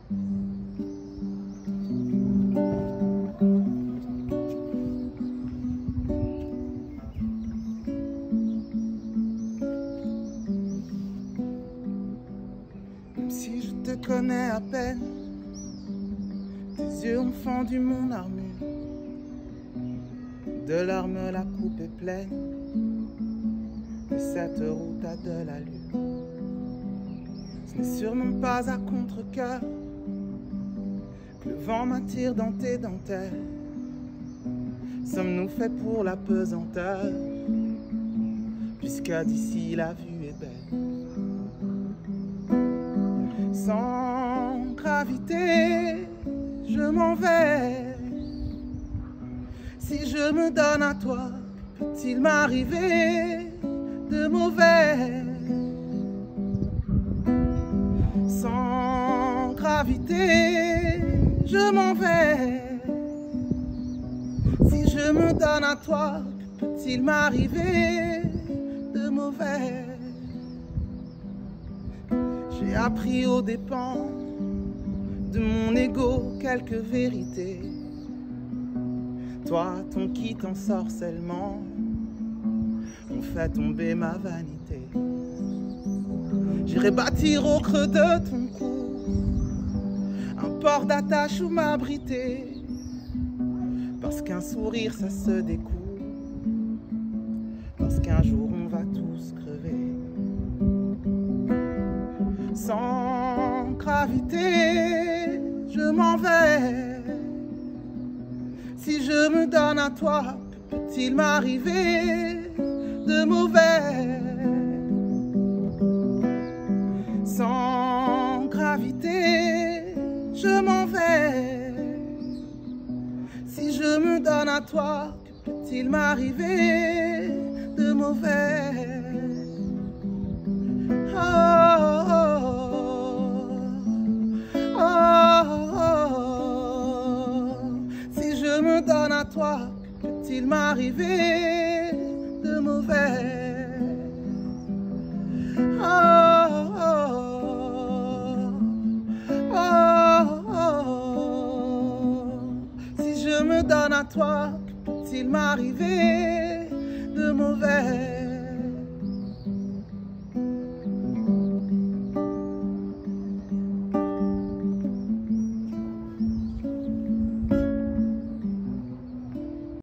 Même si je te connais à peine, tes yeux ont fendu mon armure. De larmes la coupe est pleine, et cette route a de l'allure. Ce n'est sûrement pas à contre-cœur que le vent m'attire dans tes dentelles. Sommes-nous faits pour la pesanteur, puisque d'ici la vue est belle. Sans gravité, je m'en vais. Si je me donne à toi, peut-il m'arriver de mauvais? Sans gravité, je m'en vais. Si je me donne à toi, peut-il m'arriver de mauvais? J'ai appris aux dépens de mon ego quelques vérités. Toi, ton qui t'ensorcellement ont fait tomber ma vanité. J'irai bâtir au creux de ton cou un port d'attache où m'abriter, parce qu'un sourire ça se découle, parce qu'un jour on va tous crever. Sans gravité, je m'en vais. Si je me donne à toi, peut-il m'arriver de mauvais? Sans gravité, je m'en vais. Si je me donne à toi, peut-il m'arriver de mauvais? Oh, oh, oh, oh. Si je me donne à toi, peut-il m'arriver de mauvais? Oh, oh, oh, oh. Si je me donne à toi, peut-il m'arriver